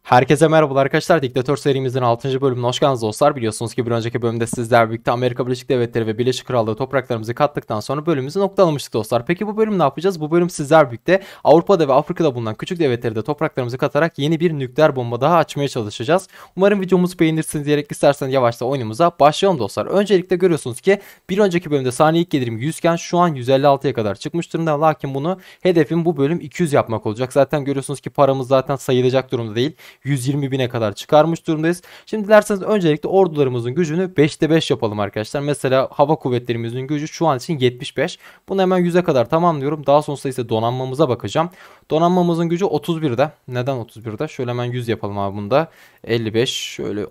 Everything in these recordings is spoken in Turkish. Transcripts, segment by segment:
Herkese merhabalar arkadaşlar. Diktatör serimizin 6. bölümüne hoş geldiniz dostlar. Biliyorsunuz ki bir önceki bölümde sizlerle birlikte Amerika Birleşik Devletleri ve Birleşik Krallığı topraklarımızı kattıktan sonra bölümümüzü noktalamıştık dostlar. Peki bu bölüm ne yapacağız? Bu bölüm sizlerle birlikte Avrupa'da ve Afrika'da bulunan küçük devletleri de topraklarımızı katarak yeni bir nükleer bomba daha açmaya çalışacağız. Umarım videomuzu beğenirsiniz diyerek isterseniz yavaşça oyunumuza başlayalım dostlar. Öncelikle görüyorsunuz ki bir önceki bölümde saniye ilk gelirim 100 iken şu an 156'ya kadar çıkmış durumda. Lakin bunu hedefim bu bölüm 200 yapmak olacak. Zaten görüyorsunuz ki paramız zaten sayılacak durumda değil. 120 bine kadar çıkarmış durumdayız. Şimdi dilerseniz öncelikle ordularımızın gücünü 5'te 5 yapalım arkadaşlar. Mesela hava kuvvetlerimizin gücü şu an için 75. Bunu hemen 100'e kadar tamamlıyorum. Daha sonrasında ise donanmamıza bakacağım. Donanmamızın gücü 31'de. Neden 31'de? Şöyle hemen 100 yapalım abi bunda. 55, şöyle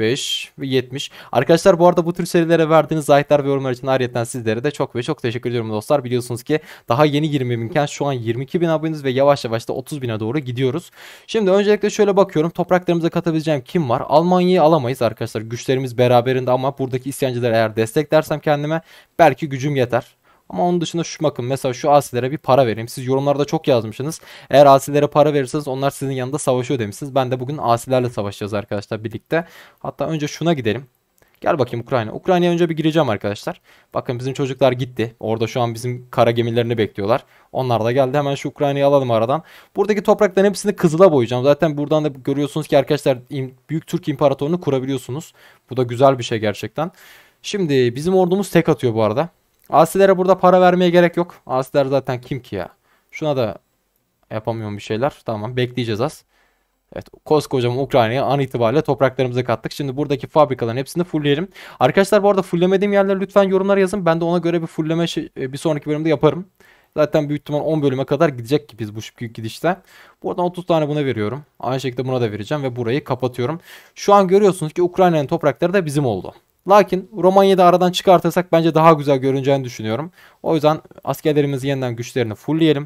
65 ve 70. Arkadaşlar bu arada bu tür serilere verdiğiniz like'lar ve yorumlar için ayrıca sizlere de çok ve çok teşekkür ediyorum dostlar. Biliyorsunuz ki daha yeni 20 binken şu an 22 bin aboneniz ve yavaş yavaş da 30 bine doğru gidiyoruz. Şimdi öncelikle şöyle bakıyorum. Topraklarımıza katabileceğim kim var? Almanya'yı alamayız arkadaşlar. Güçlerimiz beraberinde ama buradaki isyancıları eğer desteklersem kendime belki gücüm yeter. Ama onun dışında şu bakın mesela şu asilere bir para vereyim. Siz yorumlarda çok yazmışsınız. Eğer asilere para verirseniz onlar sizin yanında savaşıyor demişsiniz. Ben de bugün asilerle savaşacağız arkadaşlar birlikte. Hatta önce şuna gidelim. Gel bakayım Ukrayna. Ukrayna'ya önce bir gireceğim arkadaşlar. Bakın bizim çocuklar gitti. Orada şu an bizim kara gemilerini bekliyorlar. Onlar da geldi. Hemen şu Ukrayna'yı alalım aradan. Buradaki toprakların hepsini kızıla boyayacağım. Zaten buradan da görüyorsunuz ki arkadaşlar Büyük Türk İmparatorluğunu kurabiliyorsunuz. Bu da güzel bir şey gerçekten. Şimdi bizim ordumuz tek atıyor bu arada. Asilere burada para vermeye gerek yok. Asiler zaten kim ki ya? Şuna da yapamıyorum bir şeyler. Tamam bekleyeceğiz az. Evet, koskocaman Ukrayna'ya an itibariyle topraklarımıza kattık. Şimdi buradaki fabrikaların hepsini fullleyelim. Arkadaşlar bu arada fullemediğim yerleri lütfen yorumlara yazın. Ben de ona göre bir fullleme bir sonraki bölümde yaparım. Zaten büyük ihtimal 10 bölüme kadar gidecek ki biz bu büyük gidişte. Buradan 30 tane buna veriyorum. Aynı şekilde buna da vereceğim ve burayı kapatıyorum. Şu an görüyorsunuz ki Ukrayna'nın toprakları da bizim oldu. Lakin Romanya'yı da aradan çıkartırsak bence daha güzel görüneceğini düşünüyorum. O yüzden askerlerimizin yeniden güçlerini fullleyelim.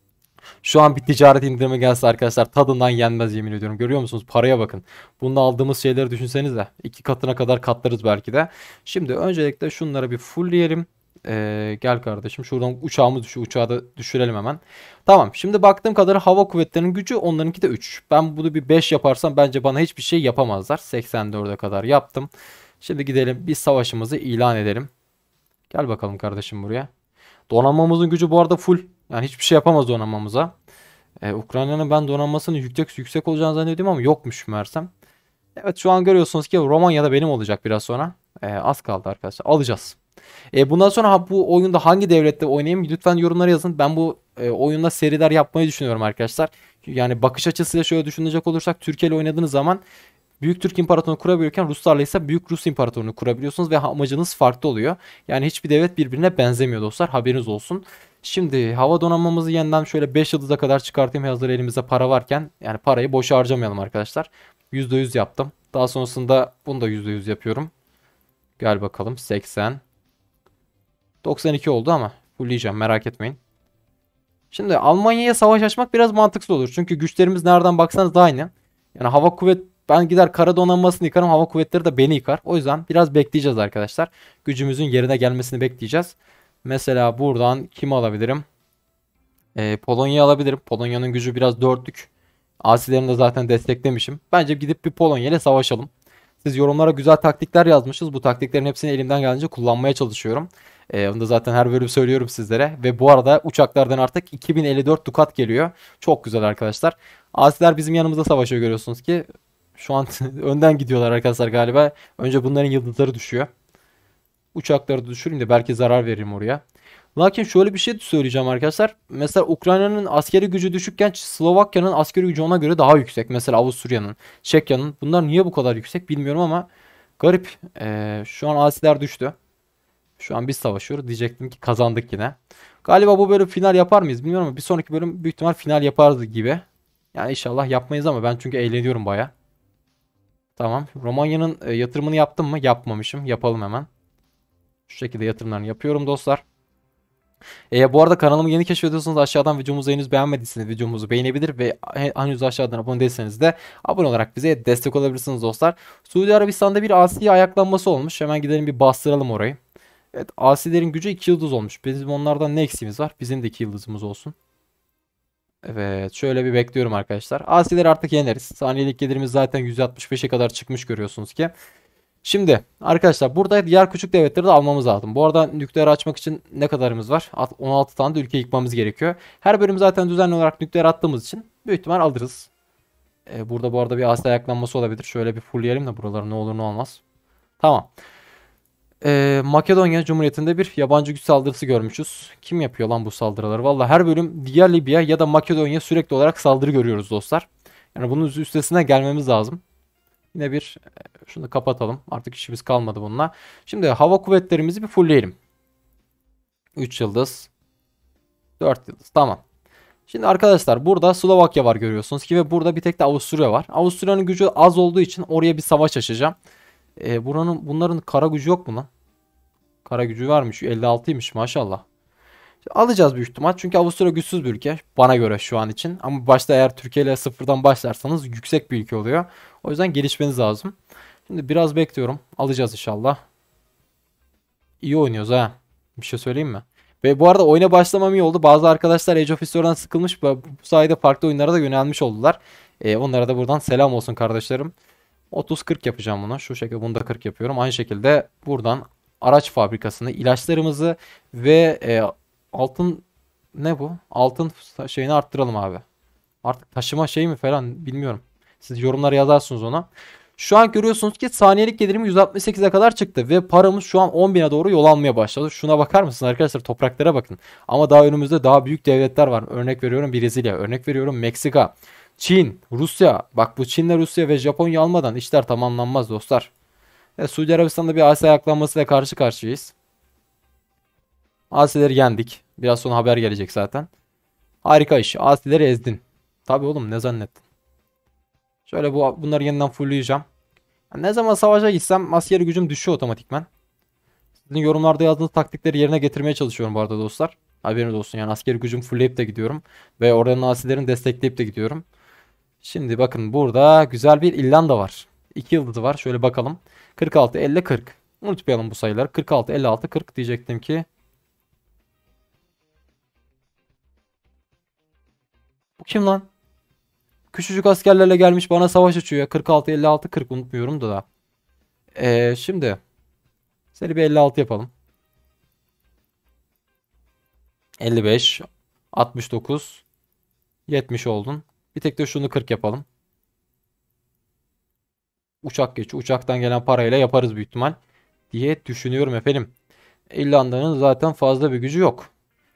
Şu an bir ticaret indirimi gelse arkadaşlar tadından yenmez yemin ediyorum. Görüyor musunuz? Paraya bakın. Bunda aldığımız şeyleri düşünsenize. 2 katına kadar katlarız belki de. Şimdi öncelikle şunları bir fullleyelim. Gel kardeşim şuradan uçağımız düşüyor. Uçağı da düşürelim hemen. Tamam. Şimdi baktığım kadarıyla hava kuvvetlerinin gücü onlarınki de 3. Ben bunu bir 5 yaparsam bence bana hiçbir şey yapamazlar. 84'e kadar yaptım. Şimdi gidelim bir savaşımızı ilan edelim. Gel bakalım kardeşim buraya. Donanmamızın gücü bu arada full. Yani hiçbir şey yapamaz donanmamıza. Ukrayna'nın ben donanmasının yüksek olacağını zannediyorum ama yokmuş meğersem. Evet şu an görüyorsunuz ki Romanya'da benim olacak biraz sonra. Az kaldı arkadaşlar. Alacağız. Bundan sonra bu oyunda hangi devlette oynayayım lütfen yorumlara yazın. Ben bu oyunda seriler yapmayı düşünüyorum arkadaşlar. Yani bakış açısıyla şöyle düşünecek olursak Türkiye ile oynadığınız zaman Büyük Türk İmparatorluğunu kurabiliyorken Ruslarla ise Büyük Rus İmparatorluğunu kurabiliyorsunuz ve amacınız farklı oluyor. Yani hiçbir devlet birbirine benzemiyor dostlar. Haberiniz olsun. Şimdi hava donanmamızı yeniden şöyle 5 yıldıza kadar çıkartayım hazır elimizde para varken. Yani parayı boşa harcamayalım arkadaşlar. %100 yaptım. Daha sonrasında bunu da %100 yapıyorum. Gel bakalım 80. 92 oldu ama fullleyeceğim merak etmeyin. Şimdi Almanya'ya savaş açmak biraz mantıksız olur. Çünkü güçlerimiz nereden baksanız da aynı. Yani hava kuvvet ben gider kara donanmasını yıkarım hava kuvvetleri de beni yıkar. O yüzden biraz bekleyeceğiz arkadaşlar. Gücümüzün yerine gelmesini bekleyeceğiz. Mesela buradan kimi alabilirim? Polonya'yı alabilirim. Polonya'nın gücü biraz dörtlük. Asilerini de zaten desteklemişim. Bence gidip bir Polonya ile savaşalım. Siz yorumlara güzel taktikler yazmışsınız. Bu taktiklerin hepsini elimden geldiğince kullanmaya çalışıyorum. Onu da zaten her bölüm söylüyorum sizlere. Ve bu arada uçaklardan artık 2054 Dukat geliyor. Çok güzel arkadaşlar. Asiler bizim yanımızda savaşıyor görüyorsunuz ki. Şu an önden gidiyorlar arkadaşlar galiba. Önce bunların yıldızları düşüyor. Uçakları da düşüreyim de belki zarar veririm oraya. Lakin şöyle bir şey söyleyeceğim arkadaşlar. Mesela Ukrayna'nın askeri gücü düşükken Slovakya'nın askeri gücü ona göre daha yüksek. Mesela Avusturya'nın, Çekya'nın. Bunlar niye bu kadar yüksek bilmiyorum ama garip. Şu an asiler düştü. Şu an biz savaşıyoruz. Diyecektim ki kazandık yine. Galiba bu bölüm final yapar mıyız bilmiyorum ama bir sonraki bölüm büyük ihtimal final yaparız gibi. Yani inşallah yapmayız ama ben çünkü eğleniyorum baya. Tamam. Romanya'nın yatırımını yaptım mı? Yapmamışım. Yapalım hemen. Şu şekilde yatırımlarını yapıyorum dostlar. Bu arada kanalımı yeni keşfediyorsanız aşağıdan videomuzu henüz beğenmediyseniz videomuzu beğenebilir ve henüz aşağıdan abone değilseniz de abone olarak bize destek olabilirsiniz dostlar. Suudi Arabistan'da bir asi ayaklanması olmuş. Hemen gidelim bir bastıralım orayı. Evet asilerin gücü 2 yıldız olmuş. Bizim onlardan ne eksiğimiz var? Bizim de 2 yıldızımız olsun. Evet, şöyle bir bekliyorum arkadaşlar. Asileri artık yeneriz. Saniyelik gelirimiz zaten 165'e kadar çıkmış görüyorsunuz ki. Şimdi arkadaşlar burada diğer küçük devletleri de almamız lazım. Bu arada nükleer açmak için ne kadarımız var? 16 tane de ülke yıkmamız gerekiyor. Her bölüm zaten düzenli olarak nükleer attığımız için büyük ihtimal alırız. Burada bu arada bir Asya ayaklanması olabilir. Şöyle bir fullleyelim de buraları ne olur ne olmaz. Tamam. Makedonya Cumhuriyeti'nde bir yabancı güç saldırısı görmüşüz. Kim yapıyor lan bu saldırıları? Valla her bölüm ya Libya ya da Makedonya sürekli olarak saldırı görüyoruz dostlar. Yani bunun üstesinden gelmemiz lazım. Yine bir şunu kapatalım. Artık işimiz kalmadı bununla. Şimdi hava kuvvetlerimizi bir fullleyelim. 3 yıldız. 4 yıldız. Tamam. Şimdi arkadaşlar burada Slovakya var görüyorsunuz ki ve burada bir tek de Avusturya var. Avusturya'nın gücü az olduğu için oraya bir savaş açacağım. Bunların kara gücü yok mu lan? Kara gücü varmış. 56'ymış maşallah. Alacağız büyük ihtimal. Çünkü Avusturya güçsüz bir ülke. Bana göre şu an için. Ama başta eğer Türkiye ile sıfırdan başlarsanız yüksek bir ülke oluyor. O yüzden gelişmeniz lazım. Şimdi biraz bekliyorum. Alacağız inşallah. İyi oynuyoruz ha. Bir şey söyleyeyim mi? Ve bu arada oyuna başlamam iyi oldu. Bazı arkadaşlar Age of History'dan sıkılmış ve bu sayede farklı oyunlara da yönelmiş oldular. Onlara da buradan selam olsun kardeşlerim. 30-40 yapacağım bunu. Şu şekilde bunu da 40 yapıyorum. Aynı şekilde buradan araç fabrikasını, ilaçlarımızı ve altın ne bu? Altın şeyini arttıralım abi. Artık taşıma şey mi falan bilmiyorum. Siz yorumlara yazarsınız ona. Şu an görüyorsunuz ki saniyelik gelirim 168'e kadar çıktı ve paramız şu an 10.000'e doğru yol almaya başladı. Şuna bakar mısınız arkadaşlar, topraklara bakın. Ama daha önümüzde daha büyük devletler var. Örnek veriyorum Brezilya, örnek veriyorum Meksika, Çin, Rusya. Bak bu Çin'le Rusya ve Japonya almadan işler tamamlanmaz dostlar. Suudi Arabistan'da bir Asya ayaklanmasıyla karşı karşıyayız. Asileri yendik. Biraz sonra haber gelecek zaten. Harika iş. Asileri ezdin. Tabii oğlum, ne zannettin? Şöyle bunları yeniden fullleyeceğim. Ne zaman savaşa gitsem askeri gücüm düşüyor otomatikman. Sizin yorumlarda yazdığınız taktikleri yerine getirmeye çalışıyorum bu arada dostlar. Haberiniz olsun, yani askeri gücüm fullleyip de gidiyorum. Ve oranın asilerini destekleyip de gidiyorum. Şimdi bakın burada güzel bir İrlanda var. 2 yıldızı var. Şöyle bakalım. 46, 50, 40. Unutmayalım bu sayıları. 46, 56, 40 diyecektim ki. Bu kim lan? Küçücük askerlerle gelmiş bana savaş açıyor. 46, 56, 40 unutmuyorum da. Şimdi seni bir 56 yapalım. 55, 69, 70 oldun. Bir tek de şunu 40 yapalım. Uçak geçiyor. Uçaktan gelen parayla yaparız büyük ihtimal diye düşünüyorum efendim. İrlanda'nın zaten fazla bir gücü yok.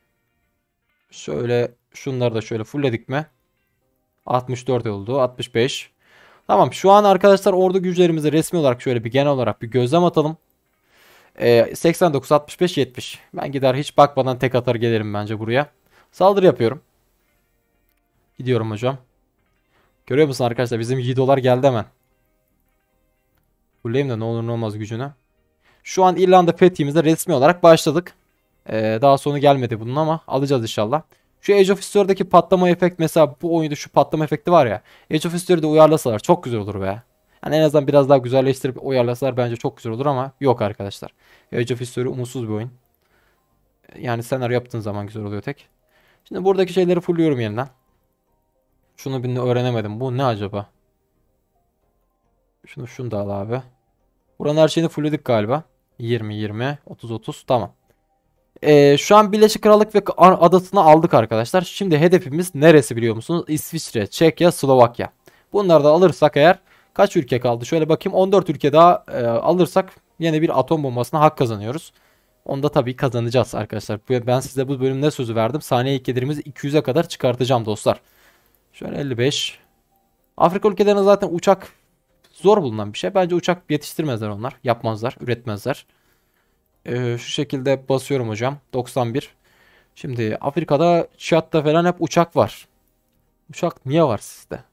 Şöyle şunları da şöyle fullledik mi? 64 oldu. 65. Tamam, şu an arkadaşlar ordu güçlerimizi resmi olarak şöyle bir genel olarak bir gözlem atalım. 89, 65, 70. Ben gider hiç bakmadan tek atar gelirim bence buraya. Saldırı yapıyorum. Gidiyorum hocam. Görüyor musun arkadaşlar, bizim Yiğidolar geldi hemen. Fulleyim de ne olur ne olmaz gücünü. Şu an İrlanda fethimizde resmi olarak başladık. Daha sonu gelmedi bunun ama alacağız inşallah. Şu Age of History'daki patlama efekt, mesela bu oyunda şu patlama efekti var ya. Age of History'de uyarlasalar çok güzel olur be. Yani en azından biraz daha güzelleştirip uyarlasalar bence çok güzel olur ama yok arkadaşlar. Age of History umutsuz bir oyun. Yani senaryo yaptığın zaman güzel oluyor tek. Şimdi buradaki şeyleri fullüyorum yeniden. Şunu bir öğrenemedim. Bu ne acaba? Şunu da al abi. Buranın her şeyini fullledik galiba. 20, 20, 30, 30 tamam. Şu an Birleşik Krallık ve adasını aldık arkadaşlar. Şimdi hedefimiz neresi biliyor musunuz? İsviçre, Çekya, Slovakya. Bunları da alırsak eğer kaç ülke kaldı? Şöyle bakayım, 14 ülke daha alırsak yine bir atom bombasına hak kazanıyoruz. Onu da tabii kazanacağız arkadaşlar. Ben size bu bölümde sözü verdim. Saniye ilkelerimizi 200'e kadar çıkartacağım dostlar. Şöyle 55. Afrika ülkelerine zaten uçak zor bulunan bir şey. Bence uçak yetiştirmezler onlar. Yapmazlar, üretmezler. Şu şekilde basıyorum hocam. 91. Şimdi Afrika'da, Çat'ta falan hep uçak var. Uçak niye var sizde?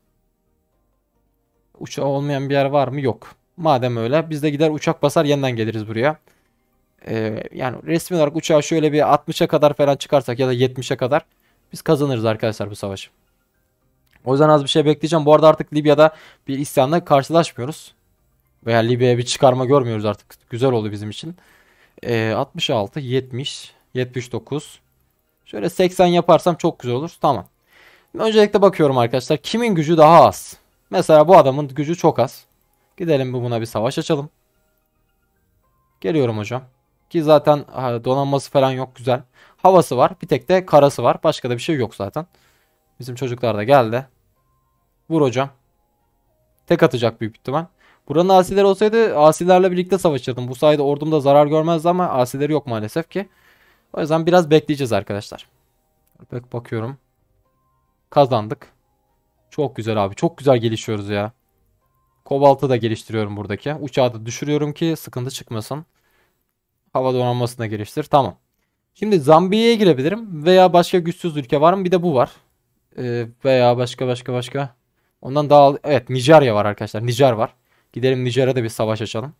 Uçağı olmayan bir yer var mı? Yok. Madem öyle biz de gider uçak basar yeniden geliriz buraya. Yani resmi olarak uçağı şöyle bir 60'a kadar falan çıkarsak ya da 70'e kadar biz kazanırız arkadaşlar bu savaşı. O yüzden az bir şey bekleyeceğim. Bu arada artık Libya'da bir isyanla karşılaşmıyoruz. Veya Libya'ya bir çıkarma görmüyoruz artık. Güzel oldu bizim için. 66, 70, 79. Şöyle 80 yaparsam çok güzel olur. Tamam. Öncelikle bakıyorum arkadaşlar. Kimin gücü daha az? Mesela bu adamın gücü çok az. Gidelim buna bir savaş açalım. Geliyorum hocam. Ki zaten donanması falan yok, güzel. Havası var. Bir tek de karası var. Başka da bir şey yok zaten. Bizim çocuklar da geldi. Vur hocam. Tek atacak büyük ihtimal. Buranın asileri olsaydı asilerle birlikte savaşırdım. Bu sayede ordum da zarar görmezdi ama asileri yok maalesef ki. O yüzden biraz bekleyeceğiz arkadaşlar. Bakıyorum. Kazandık. Çok güzel abi. Çok güzel gelişiyoruz ya. Kobalt'ı da geliştiriyorum buradaki. Uçağı da düşürüyorum ki sıkıntı çıkmasın. Hava donanmasını da geliştir. Tamam. Şimdi Zambia'ya girebilirim. Veya başka güçsüz ülke var mı? Bir de bu var. Veya başka. Ondan daha... Evet, Nijerya var arkadaşlar. Nijer var. Gidelim Nijer'e de bir savaş açalım.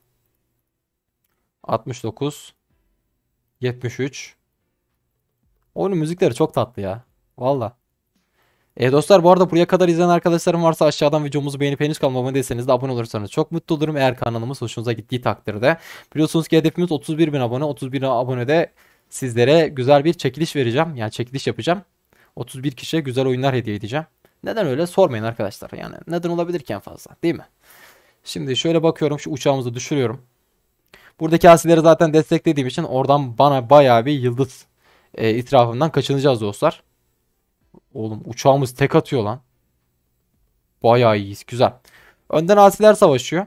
69. 73. Oyunun müzikleri çok tatlı ya. Valla. Dostlar, bu arada buraya kadar izleyen arkadaşlarım varsa aşağıdan videomuzu beğenip henüz kalmamayı değilseniz de abone olursanız çok mutlu olurum. Eğer kanalımız hoşunuza gittiği takdirde. Biliyorsunuz ki hedefimiz 31 bin abone. 31 bin abonede sizlere güzel bir çekiliş vereceğim. Yani çekiliş yapacağım. 31 kişiye güzel oyunlar hediye edeceğim. Neden öyle sormayın arkadaşlar. Yani neden olabilir ki en fazla, değil mi? Şimdi şöyle bakıyorum, şu uçağımızı düşürüyorum. Buradaki asileri zaten desteklediğim için oradan bana bayağı bir yıldız itirafından kaçınacağız dostlar. Oğlum uçağımız tek atıyor lan. Bayağı iyiyiz. Güzel. Önden asiler savaşıyor.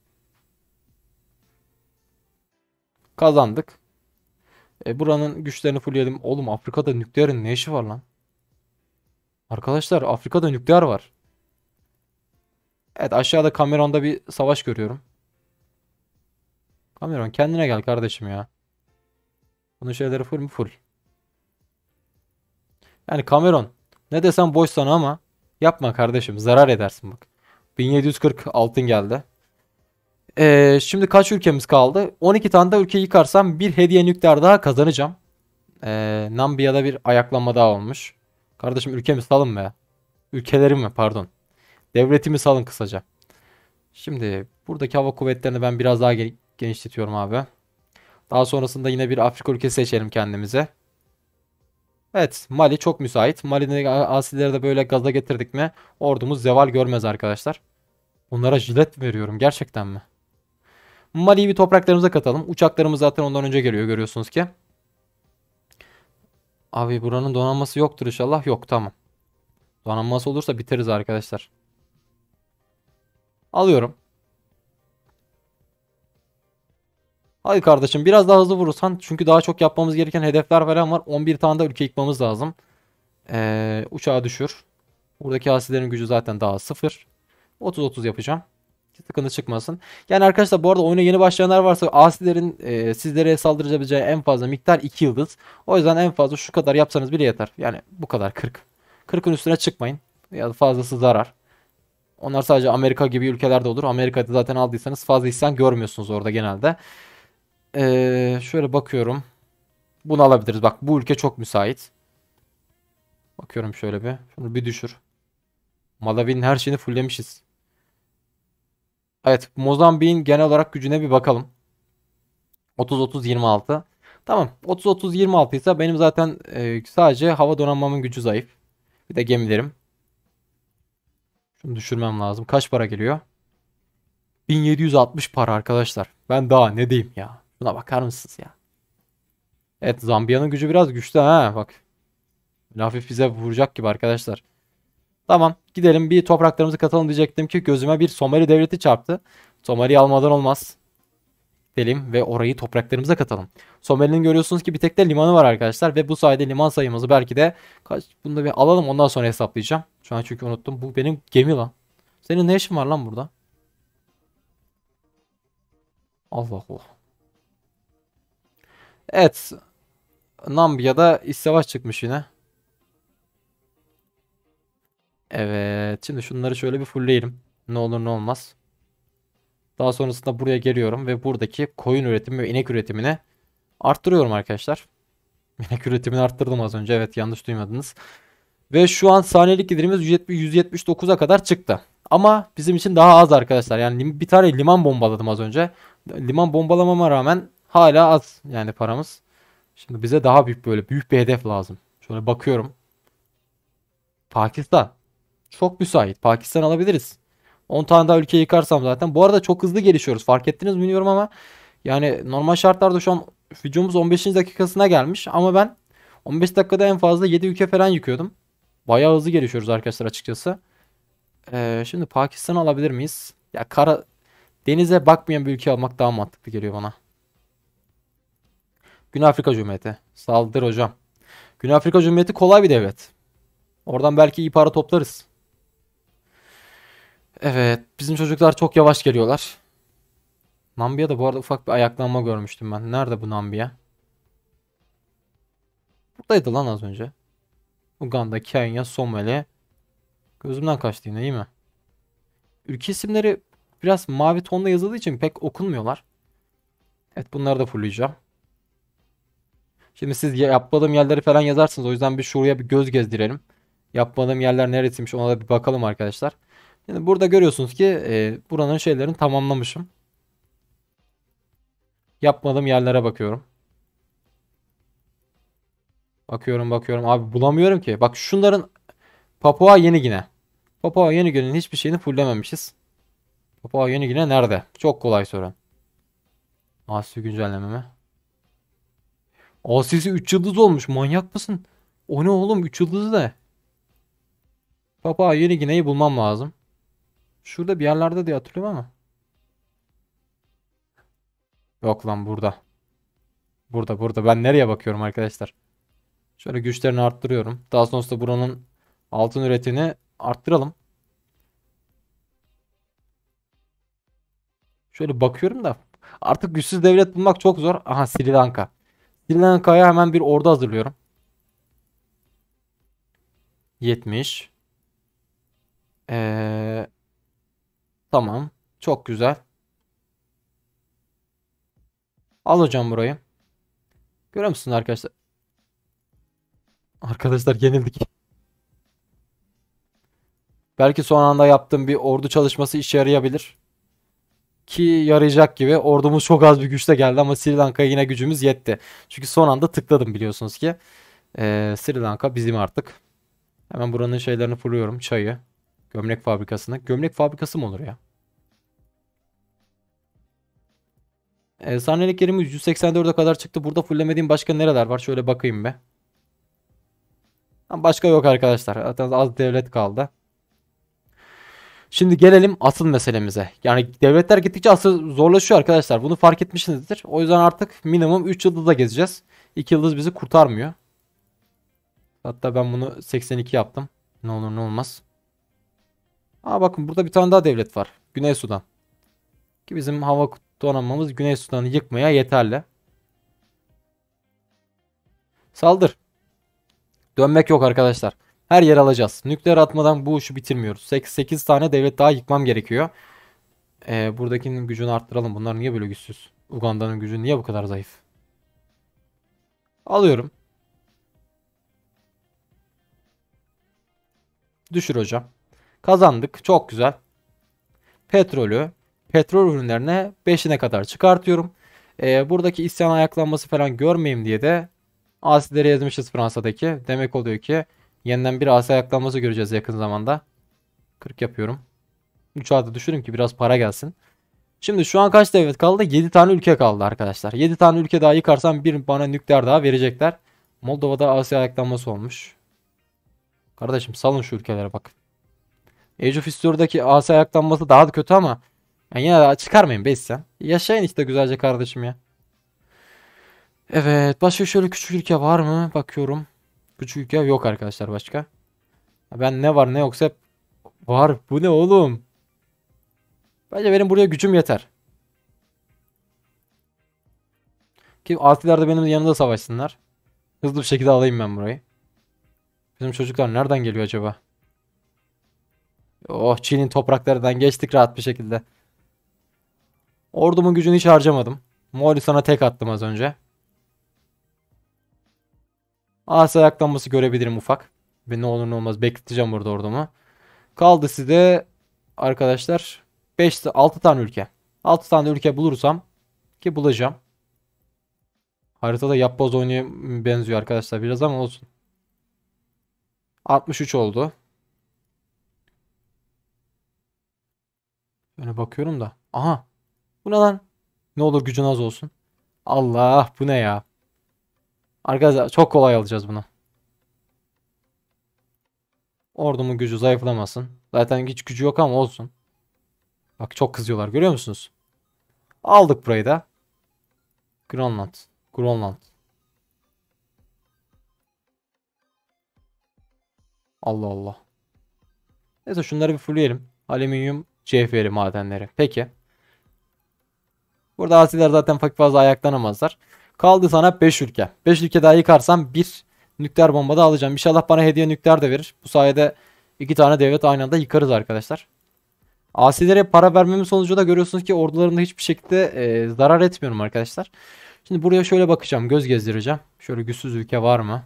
Kazandık. Buranın güçlerini fullleyelim. Oğlum Afrika'da nükleerin ne işi var lan? Arkadaşlar Afrika'da nükleer var. Evet, aşağıda Cameron'da bir savaş görüyorum. Cameron kendine gel kardeşim ya. Bunun şeyleri full mü? Full. Yani Cameron, ne desem boş sana ama yapma kardeşim, zarar edersin bak. 1740 altın geldi. Şimdi kaç ülkemiz kaldı? 12 tane de ülke yıkarsam bir hediye nükleer daha kazanacağım. Namibya'da bir ayaklanma daha olmuş. Kardeşim ülkemi salın be. Ülkelerimi pardon. Devletimi salın kısaca. Şimdi buradaki hava kuvvetlerini ben biraz daha genişletiyorum abi. Daha sonrasında yine bir Afrika ülkesi seçelim kendimize. Evet, Mali çok müsait. Mali'nin asileri de böyle gaza getirdik mi ordumuz zeval görmez arkadaşlar. Onlara jilet veriyorum gerçekten mi? Mali'yi bir topraklarımıza katalım. Uçaklarımız zaten ondan önce geliyor, görüyorsunuz ki. Abi buranın donanması yoktur inşallah. Yok, tamam. Donanması olursa biteriz arkadaşlar. Alıyorum. Hadi kardeşim biraz daha hızlı vurursan. Çünkü daha çok yapmamız gereken hedefler falan var. 11 tane de ülke yıkmamız lazım. Uçağı düşür. Buradaki asilerin gücü zaten daha sıfır. 30-30 yapacağım. Sıkıntı çıkmasın. Yani arkadaşlar bu arada oyuna yeni başlayanlar varsa asilerin sizlere saldırabileceği en fazla miktar 2 yıldız. O yüzden en fazla şu kadar yapsanız bile yeter. Yani bu kadar 40. 40'ın üstüne çıkmayın. Ya da fazlası zarar. Onlar sadece Amerika gibi ülkelerde olur. Amerika'da zaten aldıysanız fazla isyan görmüyorsunuz orada genelde. Şöyle bakıyorum. Bunu alabiliriz. Bak bu ülke çok müsait. Bakıyorum şöyle bir. Şunu bir düşür. Malawi'nin her şeyini fulllemişiz. Evet, Mozambik'in genel olarak gücüne bir bakalım. 30-30-26. Tamam. 30-30-26 ise benim zaten sadece hava donanmamın gücü zayıf. Bir de gemilerim. Şunu düşürmem lazım. Kaç para geliyor? 1760 para arkadaşlar. Ben daha ne diyeyim ya. Buna bakar mısınız ya? Evet, Zambiya'nın gücü biraz güçlü ha bak. Hafif bize vuracak gibi arkadaşlar. Tamam, gidelim bir topraklarımızı katalım diyecektim ki gözüme bir Somali devleti çarptı. Somali'yi almadan olmaz. Gidelim ve orayı topraklarımıza katalım. Somali'nin görüyorsunuz ki bir tek de limanı var arkadaşlar ve bu sayede liman sayımızı belki de bunu da bir alalım, ondan sonra hesaplayacağım. Şu an çünkü unuttum. Bu benim gemi lan. Senin ne işin var lan burada? Allah Allah. Evet. Namibya'da iç savaş çıkmış yine. Evet. Şimdi şunları şöyle bir fullleyelim. Ne olur ne olmaz. Daha sonrasında buraya geliyorum ve buradaki koyun üretimi ve inek üretimini arttırıyorum arkadaşlar. İnek üretimini arttırdım az önce. Evet, yanlış duymadınız. Ve şu an saniyelik giderimiz 179'a kadar çıktı. Ama bizim için daha az arkadaşlar. Yani bir tane liman bombaladım az önce. Liman bombalamama rağmen hala az yani paramız. Şimdi bize daha büyük, böyle büyük bir hedef lazım. Şöyle bakıyorum. Pakistan. Çok müsait. Pakistan alabiliriz. 10 tane daha ülke yıkarsam zaten. Bu arada çok hızlı gelişiyoruz. Fark ettiniz mi bilmiyorum ama yani normal şartlarda şu an videomuz 15. dakikasına gelmiş ama ben 15 dakikada en fazla 7 ülke falan yıkıyordum. Bayağı hızlı gelişiyoruz arkadaşlar açıkçası. Şimdi Pakistan'ı alabilir miyiz? Ya denize bakmayan bir ülke almak daha mantıklı geliyor bana. Güney Afrika Cumhuriyeti. Saldır hocam. Güney Afrika Cumhuriyeti kolay bir devlet. Oradan belki iyi para toplarız. Evet, bizim çocuklar çok yavaş geliyorlar. Namibya'da bu arada ufak bir ayaklanma görmüştüm ben. Nerede bu Namibya? Buradaydı lan az önce. Uganda, Kenya, Somali. Gözümden kaçtı yine, iyi mi? Ülke isimleri biraz mavi tonla yazıldığı için pek okunmuyorlar. Evet, bunları da fulleyeceğim. Şimdi siz yapmadığım yerleri falan yazarsınız. O yüzden bir şuraya bir göz gezdirelim. Yapmadığım yerler neresiymiş ona da bir bakalım arkadaşlar. Şimdi burada görüyorsunuz ki buranın şeylerini tamamlamışım. Yapmadığım yerlere bakıyorum. Bakıyorum. Abi bulamıyorum ki. Bak şunların Papua Yeni Gine. Papua Yeni Gine'nin hiçbir şeyini fulllememişiz. Papua Yeni Gine nerede? Çok kolay soru. Asya güncelleme mi? Asya'sı 3 yıldız olmuş. Manyak mısın? O ne oğlum? 3 yıldızı da. Papua Yeni Gine'yi bulmam lazım. Şurada bir yerlerde diye hatırlıyorum ama. Yok lan burada. Burada. Ben nereye bakıyorum arkadaşlar? Şöyle güçlerini arttırıyorum. Daha sonrasında buranın altın üretimini arttıralım. Şöyle bakıyorum da artık güçsüz devlet bulmak çok zor. Aha, Sri Lanka. Sri Lanka'ya hemen bir ordu hazırlıyorum. 70. Ee, tamam. Çok güzel. Al hocam burayı. Görüyor musun arkadaşlar? Arkadaşlar yenildik. Belki son anda yaptığım bir ordu çalışması işe yarayabilir. Ki yarayacak gibi. Ordumuz çok az bir güçle geldi ama Sri Lanka'ya yine gücümüz yetti. Çünkü son anda tıkladım biliyorsunuz ki. Sri Lanka bizim artık. Hemen buranın şeylerini fulluyorum. Çayı. Gömlek fabrikasını. Gömlek fabrikası mı olur ya? Saniyelik yerimiz 184'e kadar çıktı. Burada fullemediğim başka nereler var? Şöyle bakayım be. Başka yok arkadaşlar. Zaten az devlet kaldı. Şimdi gelelim asıl meselemize. Yani devletler gittikçe asıl zorlaşıyor arkadaşlar. Bunu fark etmişsinizdir. O yüzden artık minimum 3 yıldızla gezeceğiz. 2 yıldız bizi kurtarmıyor. Hatta ben bunu 82 yaptım. Ne olur ne olmaz. Aa, bakın burada bir tane daha devlet var. Güney Sudan. Ki bizim hava donanmamız Güney Sudan'ı yıkmaya yeterli. Saldır. Dönmek yok arkadaşlar. Her yer alacağız. Nükleer atmadan bu işi bitirmiyoruz. 8 tane devlet daha yıkmam gerekiyor. Buradakinin gücünü arttıralım. Bunlar niye böyle güçsüz? Uganda'nın gücü niye bu kadar zayıf? Alıyorum. Düşür hocam. Kazandık. Çok güzel. Petrol ürünlerine 5'ine kadar çıkartıyorum. Buradaki isyan ayaklanması falan görmeyeyim diye de asilere yazmışız Fransa'daki. Demek oluyor ki yeniden bir asi ayaklanması göreceğiz yakın zamanda. 40 yapıyorum. Uçağı da düşürün ki biraz para gelsin. Şimdi şu an kaç devlet kaldı? 7 tane ülke kaldı arkadaşlar. 7 tane ülke daha yıkarsam bir bana nükleer daha verecekler. Moldova'da Asya ayaklanması olmuş. Kardeşim salın şu ülkelere bak. Age of History'daki Asya ayaklanması daha da kötü ama yani yine de çıkarmayın be sen. Yaşayın işte güzelce kardeşim ya. Evet, başka şöyle küçük ülke var mı? Bakıyorum. Küçük ülke yok arkadaşlar başka. Ben ne var ne yoksa hep var. Bu ne oğlum? Bence benim buraya gücüm yeter. Ki Asiler de benim yanında savaşsınlar. Hızlı bir şekilde alayım ben burayı. Bizim çocuklar nereden geliyor acaba? Oh, Çin'in topraklarından geçtik rahat bir şekilde. Ordumun gücünü hiç harcamadım. Moğolistan'a tek attım az önce. Asya ayaklanması görebilirim ufak. Ve ne olur ne olmaz bekleteceğim burada ordumu. Kaldı size arkadaşlar 6 tane ülke. 6 tane ülke bulursam ki bulacağım. Haritada yapboz oynaya benziyor arkadaşlar biraz ama olsun. 63 oldu. Böyle bakıyorum da. Aha. Bu ne lan? Ne olur gücün az olsun. Allah bu ne ya? Arkadaşlar çok kolay alacağız bunu. Ordumun gücü zayıflamasın. Zaten hiç gücü yok ama olsun. Bak çok kızıyorlar görüyor musunuz? Aldık burayı da. Grönland. Grönland. Allah Allah. Neyse şunları bir fullleyelim. Alüminyum cevheri madenleri. Peki. Burada asiler zaten pek fazla ayaklanamazlar. Kaldı sana 5 ülke. 5 ülke daha yıkarsam bir nükleer bomba da alacağım. İnşallah bana hediye nükleer de verir. Bu sayede 2 tane devlet aynı anda yıkarız arkadaşlar. Asilere para vermemin sonucu da görüyorsunuz ki ordularımda hiçbir şekilde zarar etmiyorum arkadaşlar. Şimdi buraya şöyle bakacağım. Göz gezdireceğim. Şöyle güçsüz ülke var mı?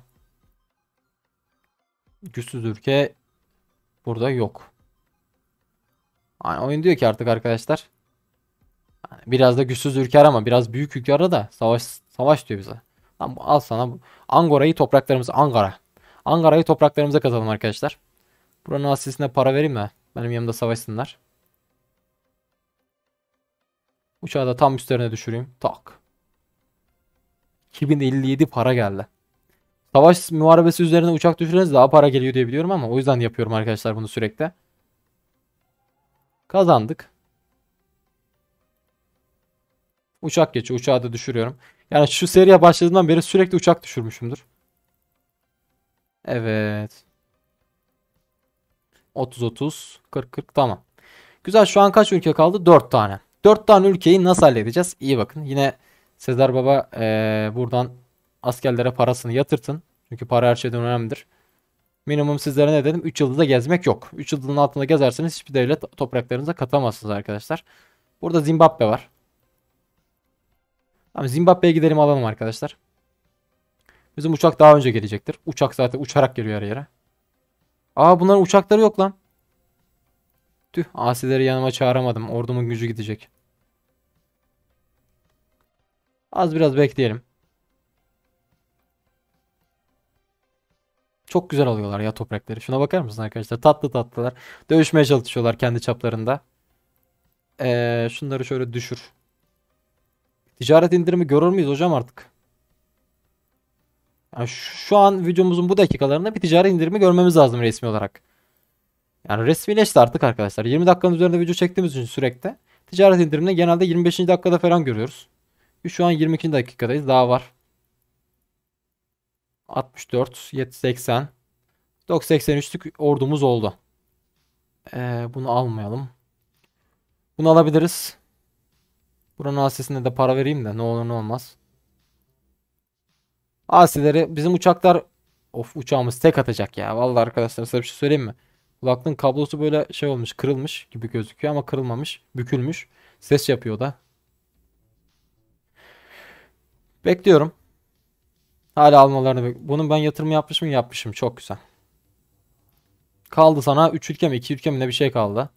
Güçsüz ülke burada yok. Yani oyun diyor ki artık arkadaşlar. Biraz da güçsüz ülke arama. Biraz büyük ülke ara da savaş diyor bize. Tamam, al sana Angora'yı topraklarımıza. Ankara'yı topraklarımıza katalım arkadaşlar. Buranın asisine para vereyim mi? Benim yanımda savaşsınlar. Uçağı da tam üstlerine düşüreyim. Tak. 2057 para geldi. Savaş muharebesi üzerine uçak düşüreniz daha para geliyor diye biliyorum ama o yüzden yapıyorum arkadaşlar bunu sürekli. Kazandık. Uçak geçiyor. Uçağı da düşürüyorum. Yani şu seriye başladığından beri sürekli uçak düşürmüşümdür. Evet. 30-30. 40-40 tamam. Güzel şu an kaç ülke kaldı? 4 tane. 4 tane ülkeyi nasıl halledeceğiz? İyi bakın. Yine Sezer Baba buradan askerlere parasını yatırtın. Çünkü para her şeyden önemlidir. Minimum sizlere ne dedim? 3 yıldızda gezmek yok. 3 yıldızın altında gezerseniz hiçbir devlet topraklarınıza katamazsınız arkadaşlar. Burada Zimbabwe var. Tamam, Zimbabwe'ye gidelim alalım arkadaşlar. Bizim uçak daha önce gelecektir. Uçak zaten uçarak geliyor her yere. Aa bunların uçakları yok lan. Tüh asileri yanıma çağıramadım. Ordumun gücü gidecek. Az biraz bekleyelim. Çok güzel alıyorlar ya toprakları. Şuna bakar mısın arkadaşlar? Tatlı tatlılar. Dövüşmeye çalışıyorlar kendi çaplarında. Şunları şöyle düşür. Ticaret indirimi görür müyüz hocam artık? Yani şu an videomuzun bu dakikalarında bir ticaret indirimi görmemiz lazım resmi olarak. Yani resmileşti artık arkadaşlar. 20 dakikanın üzerinde video çektiğimiz için sürekli. Ticaret indirimini genelde 25. dakikada falan görüyoruz. Şu an 22. dakikadayız. Daha var. 64, 80, 83'lük ordumuz oldu. Bunu almayalım. Bunu alabiliriz. Buranın asisine de para vereyim de ne olur ne olmaz. Asileri bizim uçaklar of uçağımız tek atacak ya. Vallahi arkadaşlar size bir şey söyleyeyim mi? Kulaklığın kablosu böyle şey olmuş, kırılmış gibi gözüküyor ama kırılmamış, bükülmüş. Ses yapıyor da. Bekliyorum. Hala almalarını bunun ben yatırım yapmış mıyım? Yapmışım. Çok güzel. Kaldı sana 3 ülke mi 2 ülke mi ne bir şey kaldı.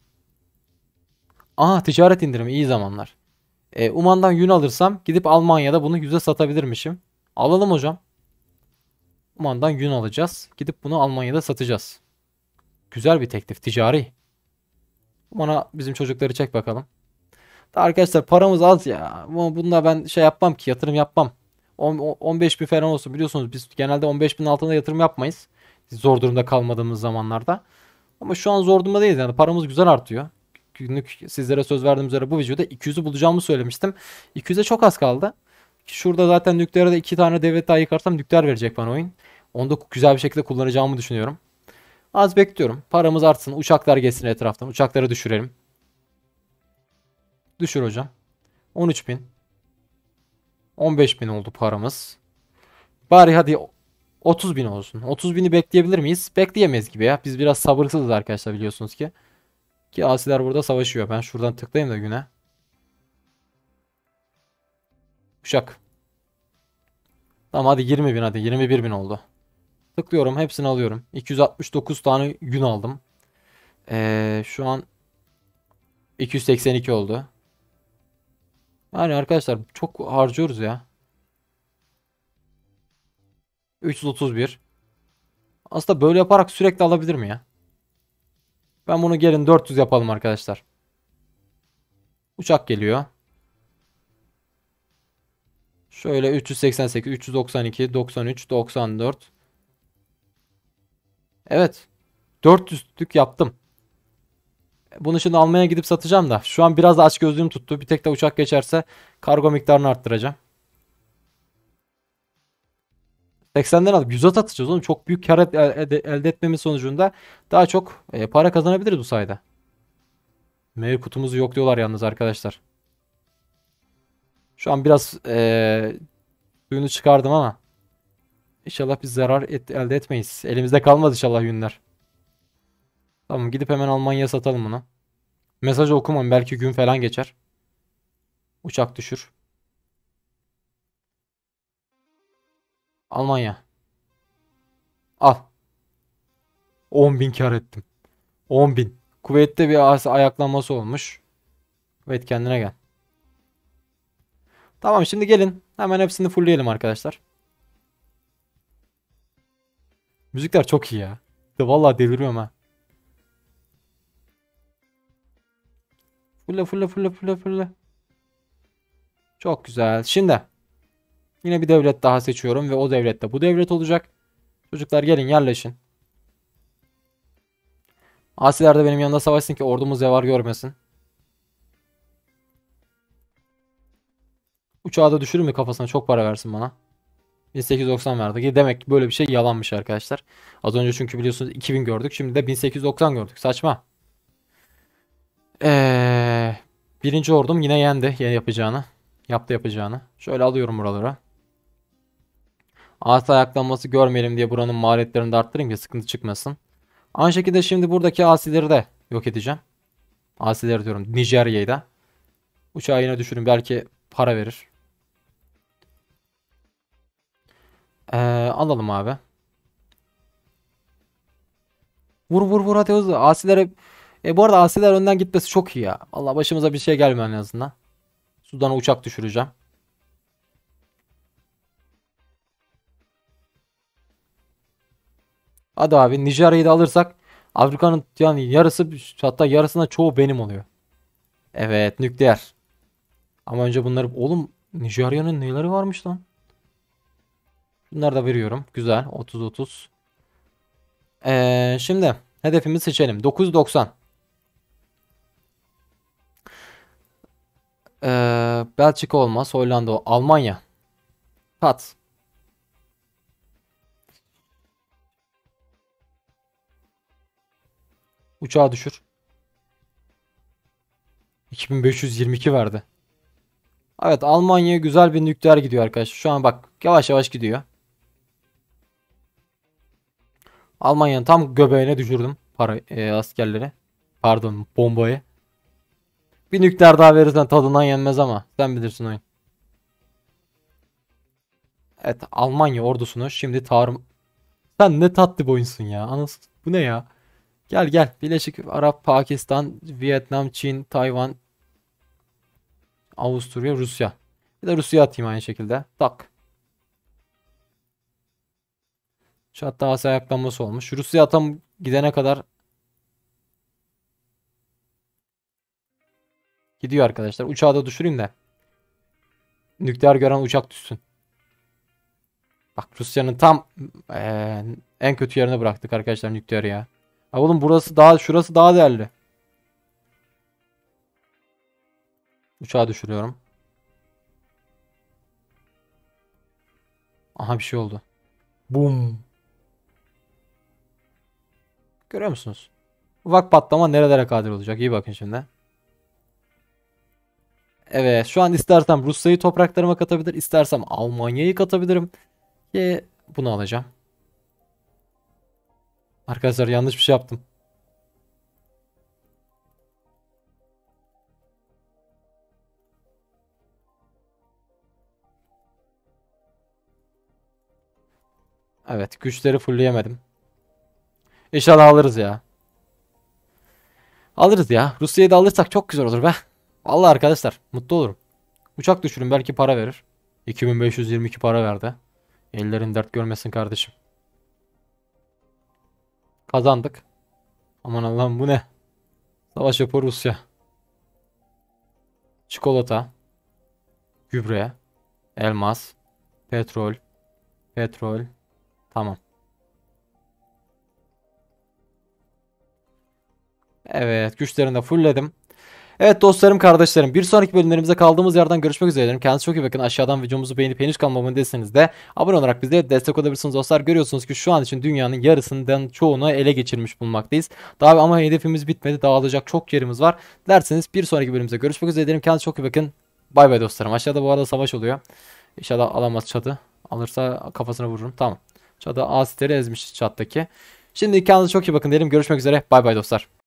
Aha ticaret indirimi iyi zamanlar. Uman'dan yün alırsam gidip Almanya'da bunu 100'e satabilirmişim. Alalım hocam. Uman'dan yün alacağız. Gidip bunu Almanya'da satacağız. Güzel bir teklif ticari. Uman'a bizim çocukları çek bakalım. Da arkadaşlar paramız az ya. Ama bunda ben şey yapmam ki yatırım yapmam. 15 bin falan olsun biliyorsunuz biz genelde 15 bin altında yatırım yapmayız. Zor durumda kalmadığımız zamanlarda. Ama şu an zor durumda değiliz yani paramız güzel artıyor. Günlük sizlere söz verdiğim üzere bu videoda 200'ü bulacağımı söylemiştim. 200'e çok az kaldı. Şurada zaten nükleerde 2 tane devlet daha yıkarsam nükleer verecek bana oyun. Onu da güzel bir şekilde kullanacağımı düşünüyorum. Az bekliyorum. Paramız artsın. Uçaklar geçsin etraftan. Uçakları düşürelim. Düşür hocam. 13 bin. 15 bin oldu paramız. Bari hadi 30 bin olsun. 30 bini bekleyebilir miyiz? Bekleyemeyiz gibi ya. Biz biraz sabırsızız arkadaşlar biliyorsunuz ki. Ki asiler burada savaşıyor. Ben şuradan tıklayayım da güne. Uşak. Tamam hadi 20 bin hadi. 21 bin oldu. Tıklıyorum. Hepsini alıyorum. 269 tane gün aldım. Şu an 282 oldu. Yani arkadaşlar çok harcıyoruz ya. 331. Aslında böyle yaparak sürekli alabilir mi ya? Ben bunu gelin 400 yapalım arkadaşlar. Uçak geliyor. Şöyle 388, 392, 93, 94. Evet. 400'lük yaptım. Bunu şimdi almaya gidip satacağım da. Şu an biraz da açgözlüğüm tuttu. Bir tek de uçak geçerse kargo miktarını arttıracağım. 80'den alıp 100'e satacağız oğlum. Çok büyük kar elde etmemiz sonucunda daha çok para kazanabiliriz bu sayede. Mail kutumuzu yok diyorlar yalnız arkadaşlar. Şu an biraz suyunu çıkardım ama inşallah biz zarar elde etmeyiz. Elimizde kalmaz inşallah yünler. Tamam, gidip hemen Almanya'ya satalım bunu. Mesajı okumam, belki gün falan geçer. Uçak düşür. Almanya. Al. 10.000 kar ettim. 10.000. Kuveyt'te bir ayaklanması olmuş. Kuveyt, kendine gel. Tamam, şimdi gelin. Hemen hepsini fullleyelim arkadaşlar. Müzikler çok iyi ya. Vallahi deliriyorum ha. Fulle fulle fulle fulle fulle. Çok güzel. Şimdi yine bir devlet daha seçiyorum ve o devlet de bu devlet olacak. Çocuklar gelin yerleşin. Asiler de benim yanında savaşsın ki ordumuz zeval görmesin. Uçağı da düşürür mü kafasına, çok para versin bana. 1890 verdi. Demek ki böyle bir şey yalanmış arkadaşlar. Az önce çünkü biliyorsunuz 2000 gördük. Şimdi de 1890 gördük. Saçma. Ee, birinci ordum yine yendi yapacağını. Yaptı yapacağını. Şöyle alıyorum buralara. Ağaç ayaklanması görmeyelim diye buranın maliyetlerini de arttırayım ki sıkıntı çıkmasın. Aynı şekilde şimdi buradaki asileri de yok edeceğim. Asileri diyorum, Nijerya'yı da. Uçağı yine düşürün, belki para verir. Alalım abi. Vur vur vur, hadi hızlı. Asilere bu arada asiler önden gitmesi çok iyi ya. Allah, başımıza bir şey gelmiyor en azından. Sudan'a uçak düşüreceğim. Hadi abi, Nijerya'yı da alırsak Afrika'nın yani yarısı, hatta yarısına çoğu benim oluyor. Evet, nükleer. Ama önce bunları, oğlum Nijerya'nın neleri varmış lan? Bunları da veriyorum. Güzel. 30-30. Şimdi hedefimizi seçelim. 990. Belçika olmaz. Hollanda, Almanya. Pat. Uçağı düşür. 2522 verdi. Evet, Almanya'ya güzel bir nükleer gidiyor arkadaşlar. Şu an bak, yavaş yavaş gidiyor. Almanya'nın tam göbeğine düşürdüm askerleri. Pardon, bombayı. Bir nükleer daha verirsen tadından yenmez ama sen bilirsin oyun. Evet, Almanya ordusunu şimdi tarım. Sen ne tatlı bir oyunsun ya. Anasını, bu ne ya? Gel gel. Birleşik Arap, Pakistan, Vietnam, Çin, Tayvan, Avusturya, Rusya. Bir de Rusya atayım aynı şekilde. Tak. Şu hatta Asya ayaklanması olmuş. Rusya atam gidene kadar gidiyor arkadaşlar. Uçağı da düşüreyim de nükleer gören uçak düşsün. Bak, Rusya'nın tam en kötü yerine bıraktık arkadaşlar nükleer ya. Ha oğlum, şurası daha değerli. Uçağı düşürüyorum. Aha, bir şey oldu. Boom. Görüyor musunuz? Ufak patlama nerelere kadir olacak? İyi bakın şimdi. Evet, şu an istersem Rusya'yı topraklarıma katabilir, istersem Almanya'yı katabilirim. Ki bunu alacağım. Arkadaşlar, yanlış bir şey yaptım. Evet, güçleri fullleyemedim. İnşallah alırız ya. Alırız ya. Rusya'yı da alırsak çok güzel olur be. Vallahi arkadaşlar, mutlu olurum. Uçak düşürün, belki para verir. 2522 para verdi. Ellerin dert görmesin kardeşim. Kazandık. Aman Allah'ım, bu ne? Savaş yapıyor Rusya. çikolata, gübre, elmas, petrol, petrol. Tamam. Evet, güçlerini de fullledim. Evet dostlarım, kardeşlerim, bir sonraki bölümlerimizde kaldığımız yerden görüşmek üzere dilerim. Kendinize çok iyi bakın. Aşağıdan videomuzu beğenip henüz kanalıma abone değilseniz de abone olarak bize destek olabilirsiniz dostlar. Görüyorsunuz ki şu an için dünyanın yarısından çoğunu ele geçirmiş bulunmaktayız. Daha ama hedefimiz bitmedi. Daha alacak çok yerimiz var. Derseniz bir sonraki bölümümüzde görüşmek üzere dilerim. Kendinize çok iyi bakın. Bay bay dostlarım. Aşağıda bu arada savaş oluyor. İnşallah alamaz çatı. Alırsa kafasına vururum. Tamam. Çatı Asiter'i ezmiş çattaki. Şimdi kendinize çok iyi bakın diyelim. Görüşmek üzere. Bay bay dostlar.